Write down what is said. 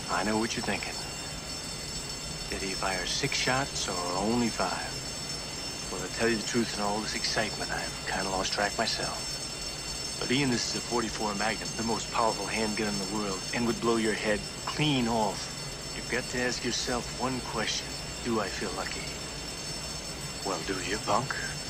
I know what you're thinking. Did he fire 6 shots or only 5? Well, to tell you the truth, in all this excitement, I've kind of lost track myself. But Ian, this is a .44 Magnum, the most powerful handgun in the world, and would blow your head clean off. You've got to ask yourself one question. Do I feel lucky? Well, do you, punk?